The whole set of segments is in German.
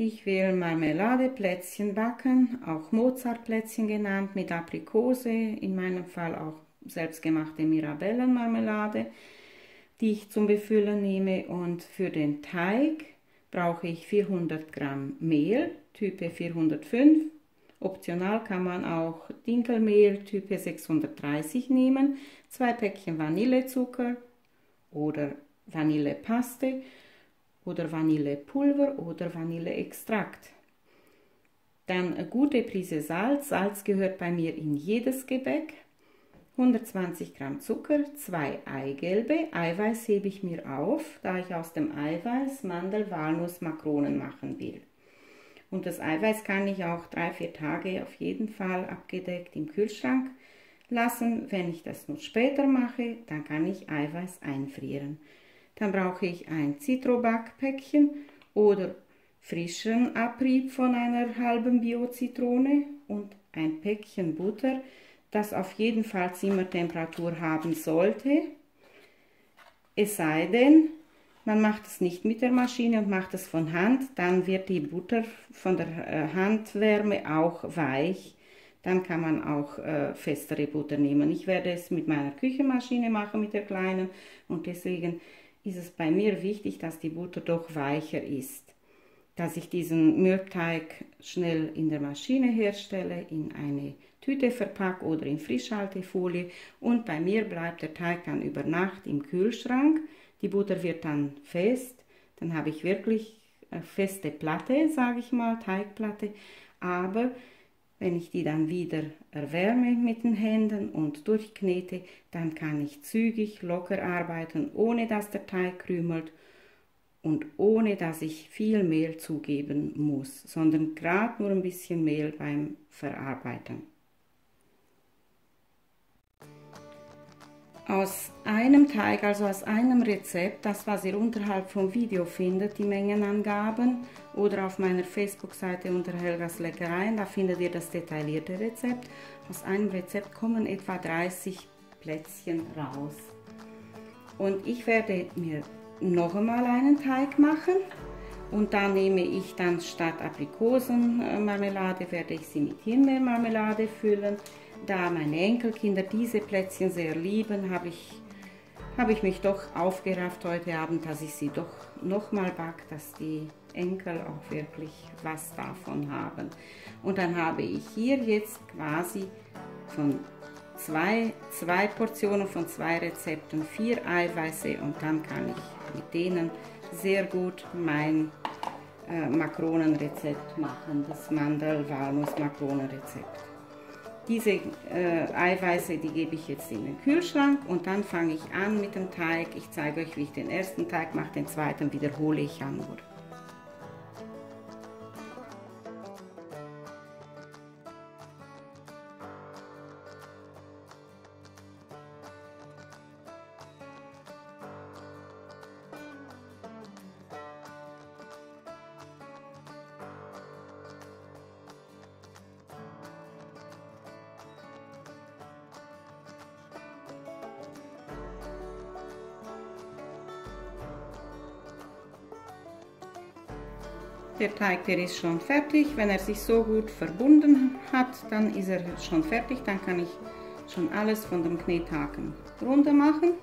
Ich will Marmeladeplätzchen backen, auch Mozartplätzchen genannt, mit Aprikose, in meinem Fall auch selbstgemachte Mirabellenmarmelade, die ich zum Befüllen nehme. Und für den Teig brauche ich 400 Gramm Mehl, Type 405. Optional kann man auch Dinkelmehl Type 630 nehmen, 2 Päckchen Vanillezucker oder Vanillepaste oder Vanillepulver oder Vanilleextrakt. Dann eine gute Prise Salz. Salz gehört bei mir in jedes Gebäck. 120 Gramm Zucker, 2 Eigelbe. Eiweiß hebe ich mir auf, da ich aus dem Eiweiß Mandel-, Walnuss-, Makronen machen will. Und das Eiweiß kann ich auch 3-4 Tage auf jeden Fall abgedeckt im Kühlschrank lassen. Wenn ich das nur später mache, dann kann ich Eiweiß einfrieren. Dann brauche ich ein Zitrobackpäckchen oder frischen Abrieb von einer halben Bio-Zitrone und ein Päckchen Butter, das auf jeden Fall Zimmertemperatur haben sollte. Es sei denn, man macht es nicht mit der Maschine und macht es von Hand, dann wird die Butter von der Handwärme auch weich. Dann kann man auch festere Butter nehmen. Ich werde es mit meiner Küchenmaschine machen, mit der kleinen, und deswegen ist es bei mir wichtig, dass die Butter doch weicher ist. Dass ich diesen Mürbteig schnell in der Maschine herstelle, in eine Tüte verpacke oder in Frischhaltefolie, und bei mir bleibt der Teig dann über Nacht im Kühlschrank. Die Butter wird dann fest, dann habe ich wirklich eine feste Platte, sage ich mal, Teigplatte. Aber wenn ich die dann wieder erwärme mit den Händen und durchknete, dann kann ich zügig, locker arbeiten, ohne dass der Teig krümelt und ohne dass ich viel Mehl zugeben muss, sondern gerade nur ein bisschen Mehl beim Verarbeiten. Aus einem Teig, also aus einem Rezept, das was ihr unterhalb vom Video findet, die Mengenangaben, oder auf meiner Facebook-Seite unter Helgas Leckereien, da findet ihr das detaillierte Rezept. Aus einem Rezept kommen etwa 30 Plätzchen raus. Und ich werde mir noch einmal einen Teig machen, und da nehme ich dann statt Aprikosenmarmelade, werde ich sie mit Himbeermarmelade füllen. Da meine Enkelkinder diese Plätzchen sehr lieben, habe ich mich doch aufgerafft heute Abend, dass ich sie doch nochmal backe, dass die Enkel auch wirklich was davon haben. Und dann habe ich hier jetzt quasi von zwei Portionen von 2 Rezepten 4 Eiweiße, und dann kann ich mit denen sehr gut mein Makronenrezept machen, das Mandel-Walnuss-Makronenrezept. Diese Eiweiße, die gebe ich jetzt in den Kühlschrank, und dann fange ich an mit dem Teig. Ich zeige euch, wie ich den ersten Teig mache, den zweiten wiederhole ich ja nur. Der Teig, der ist schon fertig. Wenn er sich so gut verbunden hat, dann ist er schon fertig. Dann kann ich schon alles von dem Knethaken runter machen.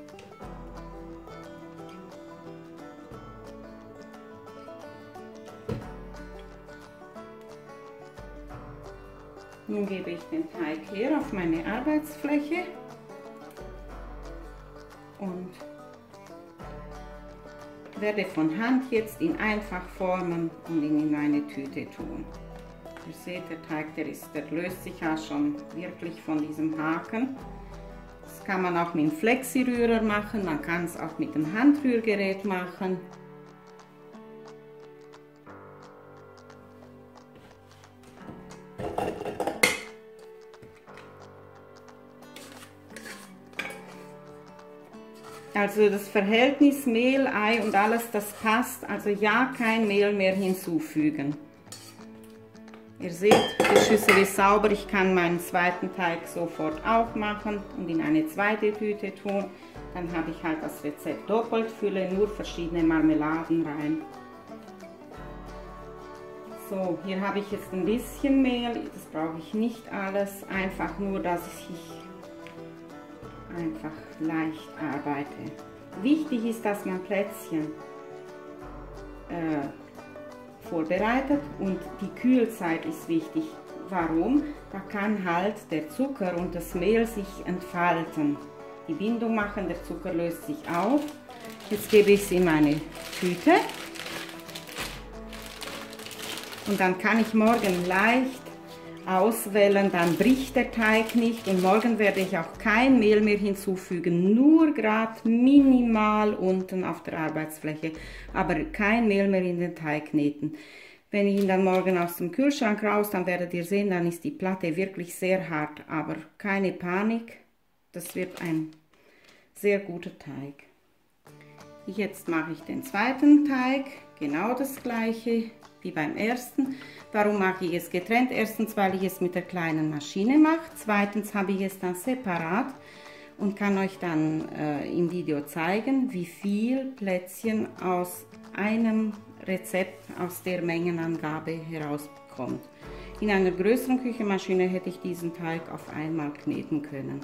Nun gebe ich den Teig her auf meine Arbeitsfläche und werde von Hand jetzt in einfach formen und ihn in eine Tüte tun. Ihr seht, der Teig, der löst sich ja schon wirklich von diesem Haken. Das kann man auch mit dem Flexi-Rührer machen, man kann es auch mit dem Handrührgerät machen. Also das Verhältnis Mehl, Ei und alles, das passt. Also ja, kein Mehl mehr hinzufügen. Ihr seht, die Schüssel ist sauber. Ich kann meinen zweiten Teig sofort aufmachen und in eine zweite Tüte tun. Dann habe ich halt das Rezept doppelt, fülle nur verschiedene Marmeladen rein. So, hier habe ich jetzt ein bisschen Mehl, das brauche ich nicht alles, einfach nur, dass ich einfach leicht arbeite. Wichtig ist, dass man Plätzchen vorbereitet und die Kühlzeit ist wichtig. Warum? Da kann halt der Zucker und das Mehl sich entfalten, die Bindung machen, der Zucker löst sich auf. Jetzt gebe ich es in meine Tüte und dann kann ich morgen leicht auswählen, dann bricht der Teig nicht und morgen werde ich auch kein Mehl mehr hinzufügen, nur gerade minimal unten auf der Arbeitsfläche, aber kein Mehl mehr in den Teig kneten. Wenn ich ihn dann morgen aus dem Kühlschrank raus, dann werdet ihr sehen, dann ist die Platte wirklich sehr hart, aber keine Panik, das wird ein sehr guter Teig. Jetzt mache ich den zweiten Teig, genau das gleiche wie beim ersten. Warum mache ich es getrennt? Erstens, weil ich es mit der kleinen Maschine mache. Zweitens habe ich es dann separat und kann euch dann im Video zeigen, wie viel Plätzchen aus einem Rezept, aus der Mengenangabe herauskommt. In einer größeren Küchenmaschine hätte ich diesen Teig auf einmal kneten können.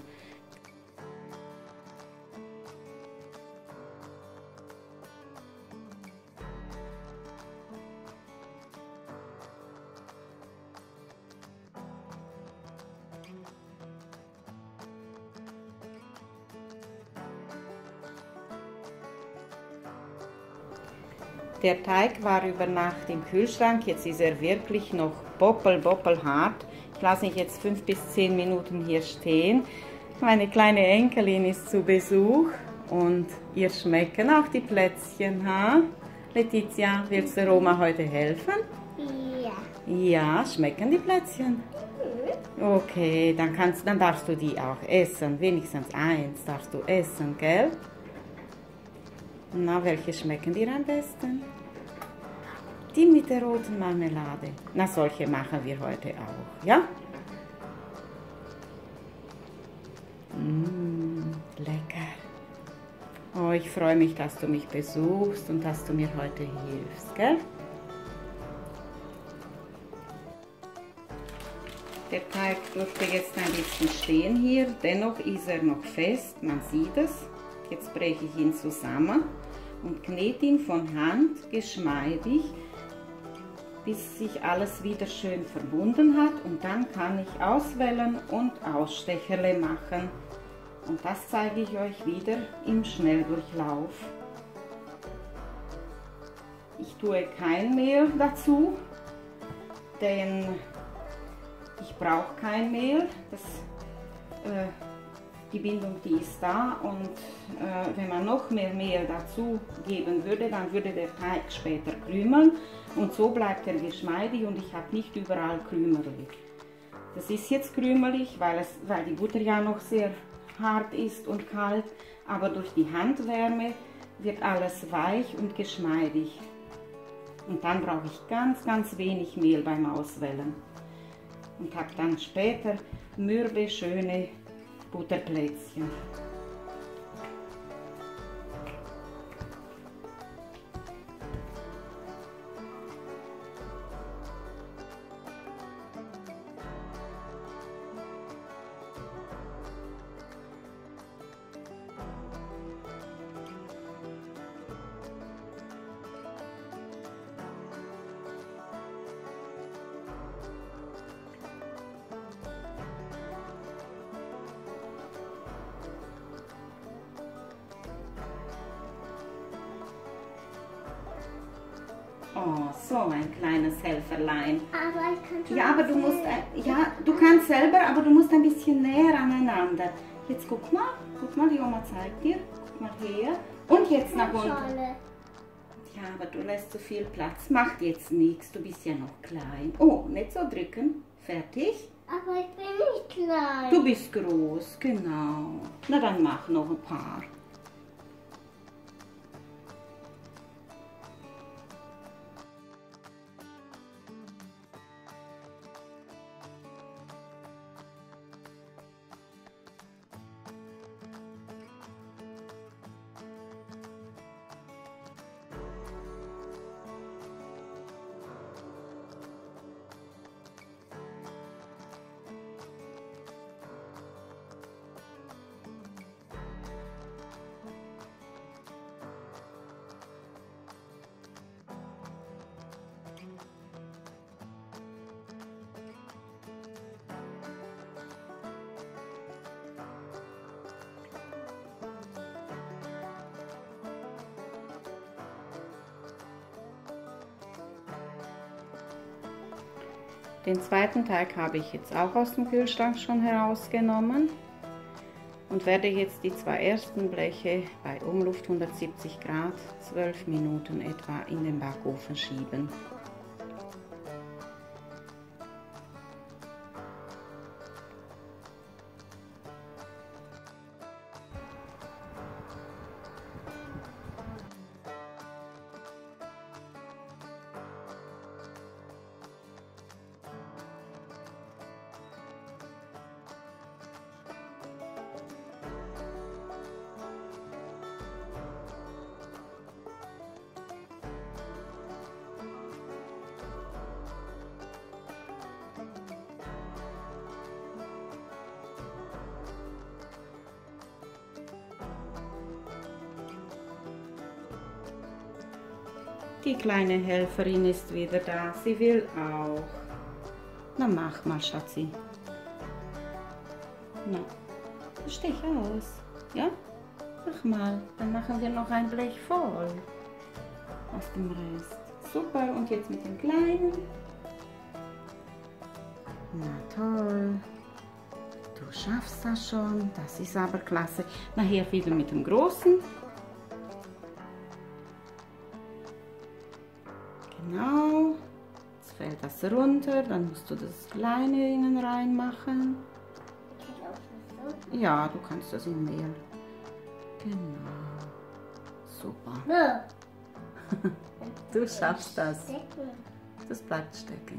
Der Teig war über Nacht im Kühlschrank, jetzt ist er wirklich noch boppelhart. Ich lasse ihn jetzt 5 bis 10 Minuten hier stehen. Meine kleine Enkelin ist zu Besuch und ihr schmecken auch die Plätzchen, ha? Letizia, willst du Roma heute helfen? Ja. Ja, schmecken die Plätzchen? Okay, dann darfst du die auch essen. Wenigstens eins darfst du essen, gell? Na, welche schmecken dir am besten? Die mit der roten Marmelade. Na, solche machen wir heute auch, ja? Lecker. Oh, ich freue mich, dass du mich besuchst und dass du mir heute hilfst, gell? Der Teig dürfte jetzt ein bisschen stehen hier, dennoch ist er noch fest, man sieht es. Jetzt breche ich ihn zusammen und knete ihn von Hand geschmeidig, bis sich alles wieder schön verbunden hat, und dann kann ich auswählen und Ausstecherle machen. Und das zeige ich euch wieder im Schnelldurchlauf. Ich tue kein Mehl dazu, denn ich brauche kein Mehl. Die Bindung, die ist da, und wenn man noch mehr Mehl dazu geben würde, dann würde der Teig später krümeln, und so bleibt er geschmeidig und ich habe nicht überall krümelig. Das ist jetzt krümelig, weil die Butter ja noch sehr hart ist und kalt, aber durch die Handwärme wird alles weich und geschmeidig. Und dann brauche ich ganz wenig Mehl beim Auswählen und habe dann später mürbe, schöne Butterplätzchen. Oh, so ein kleines Helferlein. Aber ich kann schon. Ja, aber du musst, du kannst selber, aber du musst ein bisschen näher aneinander. Jetzt guck mal, die Oma zeigt dir. Guck mal her. Und jetzt nach unten. Ja, aber du lässt zu viel Platz. Macht jetzt nichts, du bist ja noch klein. Oh, nicht so drücken. Fertig? Aber ich bin nicht klein. Du bist groß, genau. Na, dann mach noch ein paar. Den zweiten Teig habe ich jetzt auch aus dem Kühlschrank schon herausgenommen und werde jetzt die zwei ersten Bleche bei Umluft 170 Grad 12 Minuten etwa in den Backofen schieben. Die kleine Helferin ist wieder da, sie will auch. Na mach mal, Schatzi. Na, stech aus, ja? Mach mal, dann machen wir noch ein Blech voll aus dem Rest. Super, und jetzt mit dem Kleinen. Na toll, du schaffst das schon, das ist aber klasse. Nachher wieder mit dem Großen. Genau, jetzt fällt das runter, dann musst du das Kleine innen rein machen. Ja, du kannst das in Mehl. Genau, super. Du schaffst das. Das bleibt stecken.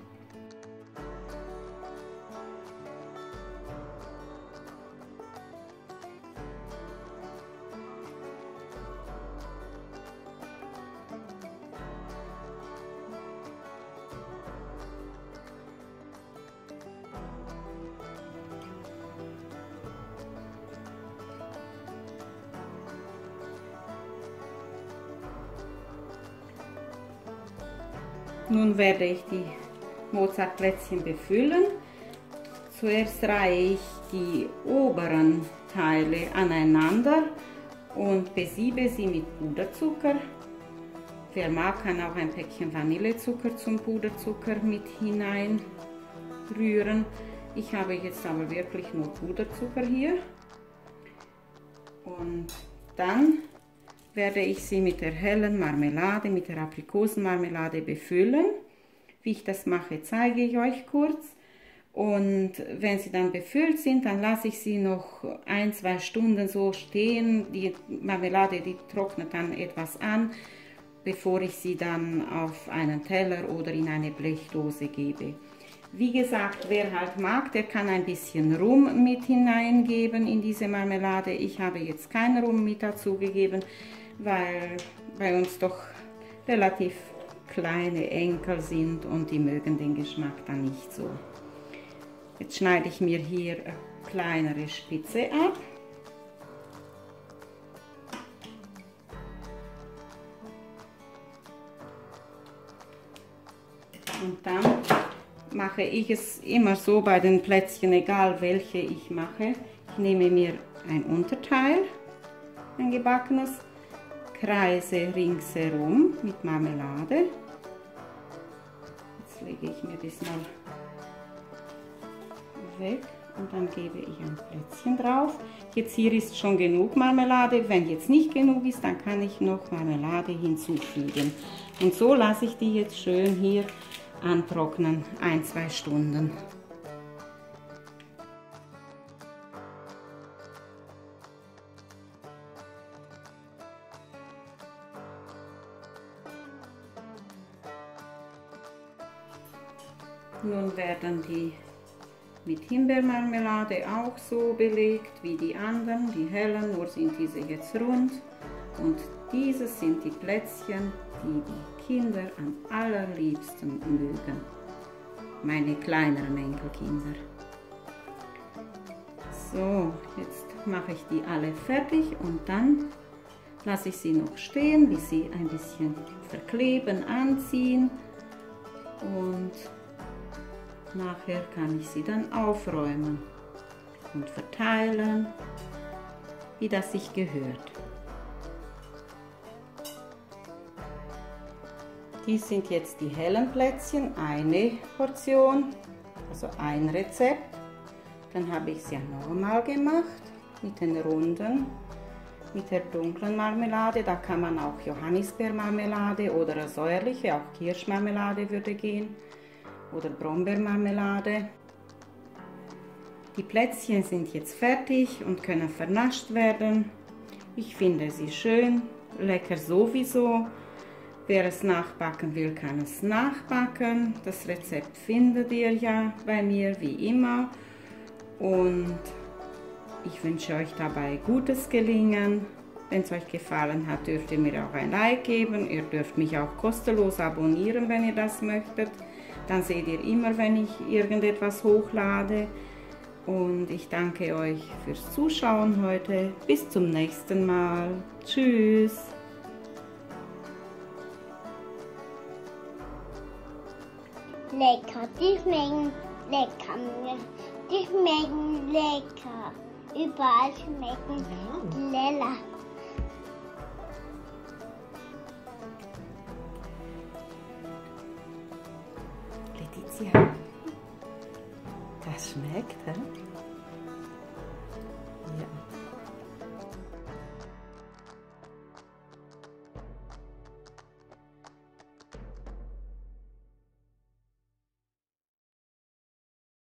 Nun werde ich die Mozartplätzchen befüllen. Zuerst reihe ich die oberen Teile aneinander und besiebe sie mit Puderzucker. Wer mag, kann auch ein Päckchen Vanillezucker zum Puderzucker mit hineinrühren. Ich habe jetzt aber wirklich nur Puderzucker hier. Und dann werde ich sie mit der hellen Marmelade, mit der Aprikosenmarmelade befüllen. Wie ich das mache, zeige ich euch kurz. Und wenn sie dann befüllt sind, dann lasse ich sie noch 1-2 Stunden so stehen. Die Marmelade, die trocknet dann etwas an, bevor ich sie dann auf einen Teller oder in eine Blechdose gebe. Wie gesagt, wer halt mag, der kann ein bisschen Rum mit hineingeben in diese Marmelade. Ich habe jetzt keinen Rum mit dazu gegeben, weil bei uns doch relativ kleine Enkel sind und die mögen den Geschmack dann nicht so. Jetzt schneide ich mir hier eine kleinere Spitze ab. Und dann mache ich es immer so bei den Plätzchen, egal welche ich mache. Ich nehme mir ein Unterteil, ein gebackenes, kreise ringsherum mit Marmelade. Jetzt lege ich mir das mal weg und dann gebe ich ein Plätzchen drauf. Jetzt hier ist schon genug Marmelade. Wenn jetzt nicht genug ist, dann kann ich noch Marmelade hinzufügen. Und so lasse ich die jetzt schön hier antrocknen, 1-2 Stunden. Nun werden die mit Himbeermarmelade auch so belegt wie die anderen, die hellen, nur sind diese jetzt rund. Und dieses sind die Plätzchen, die die Kinder am allerliebsten mögen. Meine kleineren Enkelkinder. So, jetzt mache ich die alle fertig und dann lasse ich sie noch stehen, bis sie ein bisschen verkleben, anziehen und nachher kann ich sie dann aufräumen und verteilen, wie das sich gehört. Dies sind jetzt die hellen Plätzchen, eine Portion, also ein Rezept. Dann habe ich es ja normal gemacht mit den runden, mit der dunklen Marmelade. Da kann man auch Johannisbeermarmelade oder eine säuerliche, auch Kirschmarmelade würde gehen oder Brombeermarmelade. Die Plätzchen sind jetzt fertig und können vernascht werden. Ich finde sie schön, lecker sowieso. Wer es nachbacken will, kann es nachbacken. Das Rezept findet ihr ja bei mir wie immer. Und ich wünsche euch dabei gutes Gelingen. Wenn es euch gefallen hat, dürft ihr mir auch ein Like geben. Ihr dürft mich auch kostenlos abonnieren, wenn ihr das möchtet. Dann seht ihr immer, wenn ich irgendetwas hochlade. Und ich danke euch fürs Zuschauen heute. Bis zum nächsten Mal. Tschüss. Lecker, die schmecken lecker. Die schmecken lecker. Überall schmecken lecker. Letizia, das schmeckt, hä?